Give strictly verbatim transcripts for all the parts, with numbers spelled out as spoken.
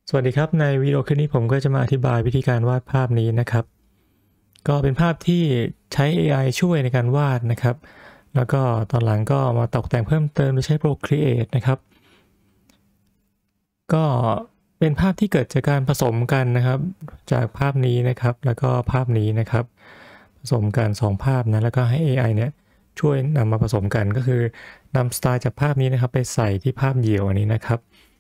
สวัสดีครับในวิดีโอคลิปนี้ผมก็จะมาอธิบายวิธีการวาดภาพนี้นะครับก็เป็นภาพที่ใช้ เอ ไอ ช่วยในการวาดนะครับแล้วก็ตอนหลังก็มาตกแต่งเพิ่มเติมโดยใช้ Procreate นะครับก็เป็นภาพที่เกิดจากการผสมกันนะครับจากภาพนี้นะครับแล้วก็ภาพนี้นะครับผสมกันสองภาพนะแล้วก็ให้ เอ ไอ เนี่ยช่วยนำมาผสมกันก็คือนำสไตล์จากภาพนี้นะครับไปใส่ที่ภาพเดี่ยวอันนี้นะครับ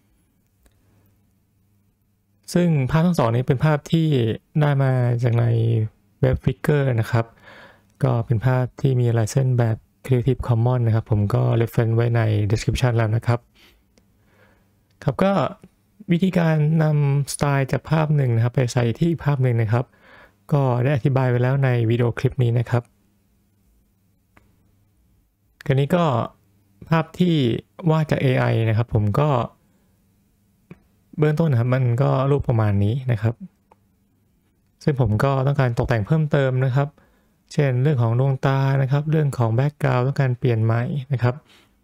ซึ่งภาพทั้งสองนี้เป็นภาพที่ได้มาจากในเว็บ Flickr นะครับก็เป็นภาพที่มีลายเส้นแบบ Creative Commons นะครับผมก็ reference ไว้ใน description แล้วนะครับครับก็วิธีการนำสไตล์จากภาพหนึ่งนะครับไปใส่ที่อีกภาพหนึ่งนะครับก็ได้อธิบายไว้แล้วในวิดีโอคลิปนี้นะครับคราวนี้ก็ภาพที่วาดจาก เอ ไอ นะครับผมก็เบื้องต้นนะครับมันก็รูปประมาณนี้นะครับซึ่งผมก็ต้องการตกแต่งเพิ่มเติมนะครับเช่นเรื่องของดวงตานะครับเรื่องของแบ็กกราวด์ต้องการเปลี่ยนใหม่นะครับ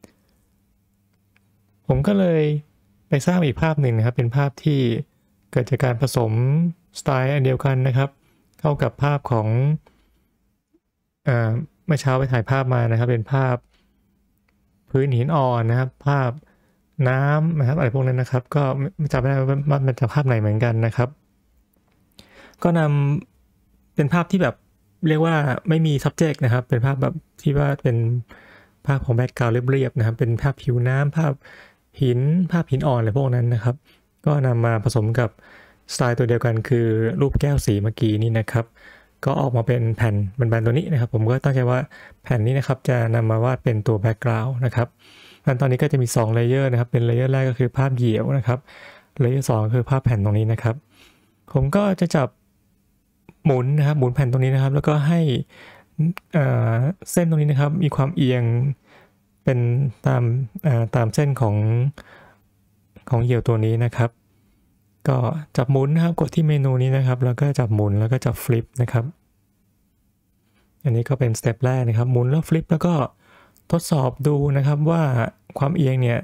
ผมก็เลยไปสร้างอีกภาพหนึ่งนะครับเป็นภาพที่เกิดจากการผสมสไตล์อันเดียวกันนะครับเข้ากับภาพของเอ่อเมื่อเช้าไปถ่ายภาพมานะครับเป็นภาพพื้นหินอ่อนนะครับภาพน้ำนะครับอะไรพวกนั้นนะครับก็ไม่จำไม่ได้ว่ามันจะภาพไหนเหมือนกันนะครับก็นำเป็นภาพที่แบบเรียกว่าไม่มี subject นะครับเป็นภาพแบบที่ว่าเป็นภาพของแบ็กกราวด์เรียบๆนะครับเป็นภาพผิวน้ำภาพหินภาพหินอ่อนอะไรพวกนั้นนะครับก็นำมาผสมกับสไตล์ตัวเดียวกันคือรูปแก้วสีเมื่อกี้นี่นะครับก็ออกมาเป็นแผ่นแบนๆตัวนี้นะครับผมก็ตั้งใจว่าแผ่นนี้นะครับจะนำมาวาดเป็นตัวแบ็กกราวด์นะครับขั้นตอนนี้ก็จะมีสองเลเยอร์นะครับเป็นเลเยอร์แรกก็คือภาพเหี่ยวนะครับเลเยอร์สองคือภาพแผ่นตรงนี้นะครับผมก็จะจับหมุนนะครับหมุนแผ่นตรงนี้นะครับแล้วก็ให้เส้นตรงนี้นะครับมีความเอียงเป็นตามตามเส้นของของเหยี่ยวตัวนี้นะครับก็จับหมุนนะครับกดที่เมนูนี้นะครับแล้วก็จับหมุนแล้วก็จับฟลิปนะครับอันนี้ก็เป็นสเต็ปแรกนะครับหมุนแล้วฟลิปแล้วก็ทดสอบดูนะครับว่าความเอียงเนี่ย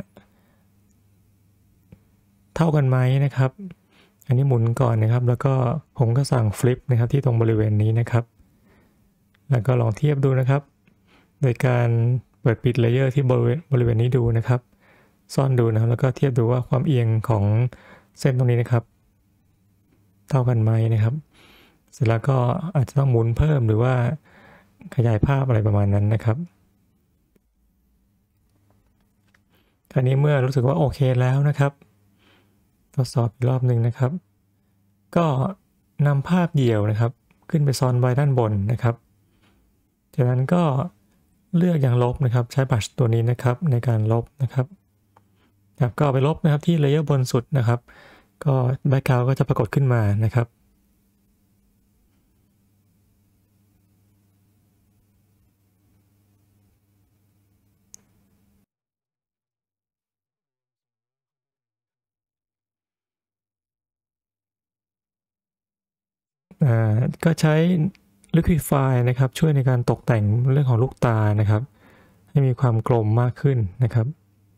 เท่ากันไหมนะครับอันนี้หมุนก่อนนะครับแล้วก็ผมก็สั่งฟลิปนะครับที่ตรงบริเวณนี้นะครับแล้วก็ลองเทียบดูนะครับโดยการเปิดปิดเลเยอร์ที่บริเวณบริเวณนี้ดูนะครับซ่อนดูนะครับแล้วก็เทียบดูว่าความเอียงของเส้นตรงนี้นะครับเท่ากันไหมนะครับเสร็จแล้วก็อาจจะต้องหมุนเพิ่มหรือว่าขยายภาพอะไรประมาณนั้นนะครับคราวนี้เมื่อรู้สึกว่าโอเคแล้วนะครับทดสอบอีกรอบหนึ่งนะครับก็นำภาพเดี่ยวนะครับขึ้นไปซ้อนไว้ด้านบนนะครับจากนั้นก็เลือกอย่างลบนะครับใช้บัชตัวนี้นะครับในการลบนะครับครับก็ไปลบนะครับที่เลเยอร์บนสุดนะครับก็แบ็กกราวด์ก็จะปรากฏขึ้นมานะครับอ่าก็ใช้ Liquify นะครับช่วยในการตกแต่งเรื่องของลูกตานะครับให้มีความกลมมากขึ้นนะครับ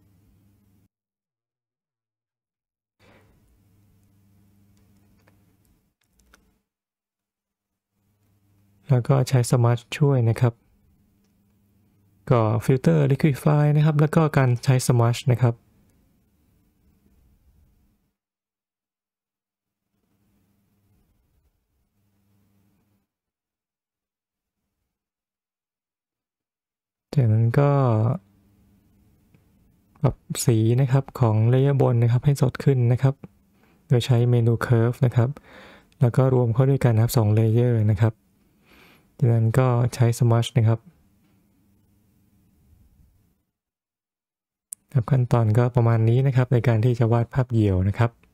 แล้วก็ใช้ Smudge ช่วยนะครับก็ฟิลเตอร์ Liquify นะครับแล้วก็การใช้ Smudge นะครับจากนั้นก็ปรับสีนะครับของเลเยอร์บนนะครับให้สดขึ้นนะครับโดยใช้เมนู Curve นะครับแล้วก็รวมเข้าด้วยกันนะครับสองเลเยอร์นะครับจากนั้นก็ใช้ Smudge นะครับครับขั้นตอนก็ประมาณนี้นะครับในการที่จะวาดภาพเหี่ยวนะครับ